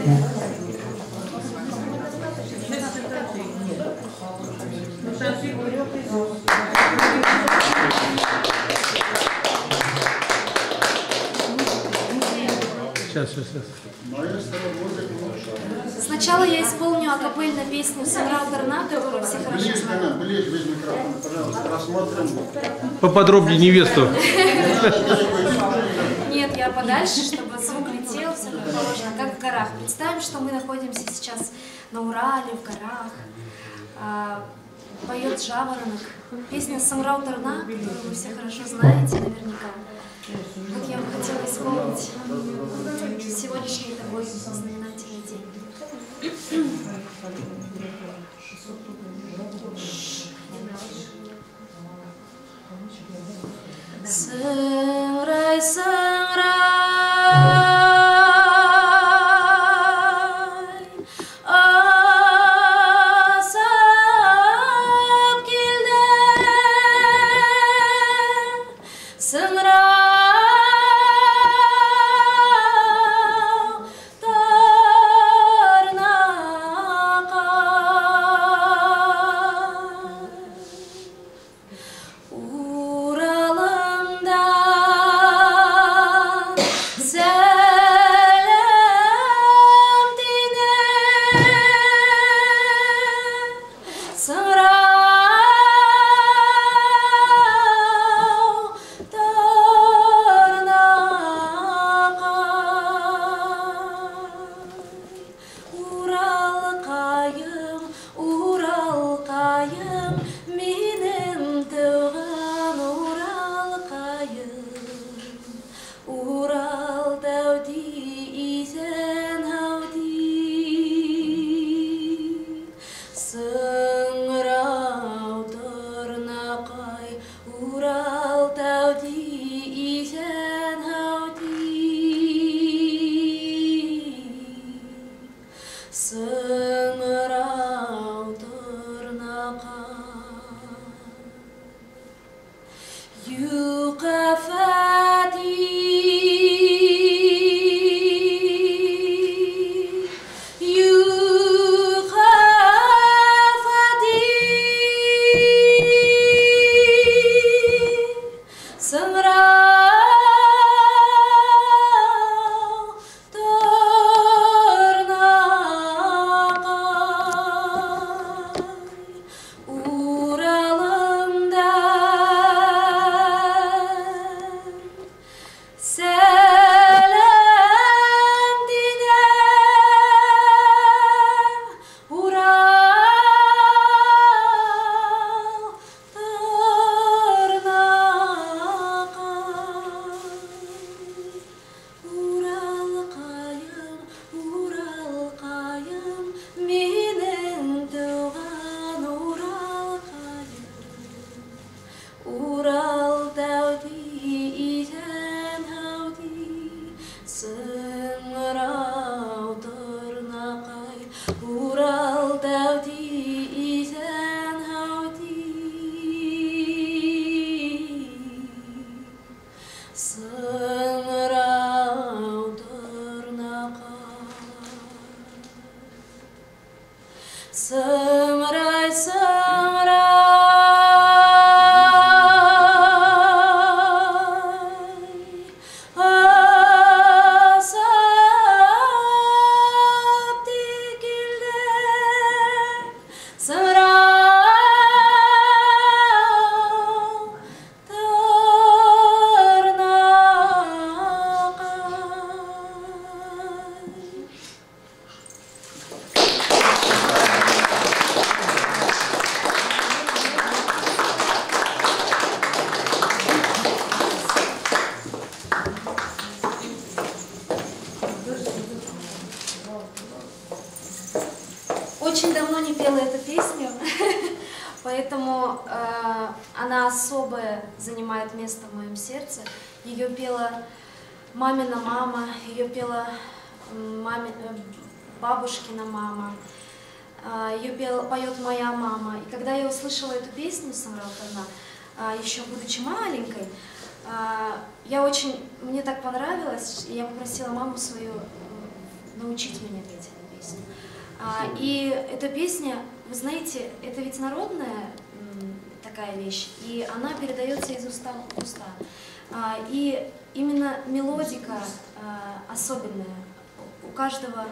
Сейчас. Сначала я исполню акапельно песню «Сыграл Торнадо», которую все хорошо знают. Поподробнее невесту. Нет, я подальше, чтобы звук летел, все как положено, как в горах. Представим, что мы находимся сейчас на Урале, в горах. Поет жаворонок. Песня «Сыграл Торнадо», которую вы все хорошо знаете наверняка. Вот я бы хотела исполнить сегодняшний такой знаменательный день. Сыграй, сыграй, азап келді, сыграй. Очень давно не пела эту песню, поэтому она особое занимает место в моем сердце. Ее пела мамина мама, ее пела бабушкина мама, ее поет моя мама. И когда я услышала эту песню «Сыграл Торнадо», еще будучи маленькой, мне так понравилось, и я попросила маму свою научить меня петь эту песню. И эта песня, вы знаете, это ведь народная такая вещь, и она передается из уста в уста. И именно мелодика особенная. У каждого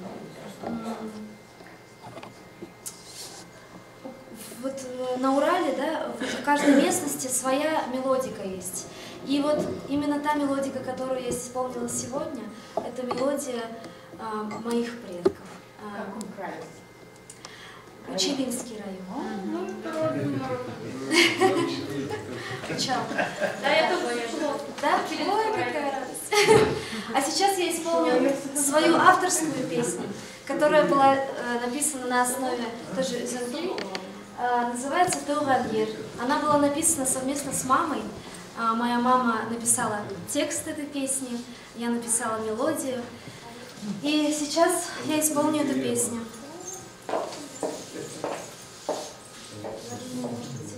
вот на Урале, да, в каждой местности своя мелодика есть. И вот именно та мелодика, которую я исполнила сегодня, это мелодия моих предков. В каком крае? Челинский район. Чао. Да, я тоже Да? Ой, какая радость. А сейчас я исполню свою авторскую песню, которая была написана на основе тоже Зенки. Называется «Теугадьер». Она была написана совместно с мамой. Моя мама написала текст этой песни, я написала мелодию. И сейчас я исполню эту песню. Может быть.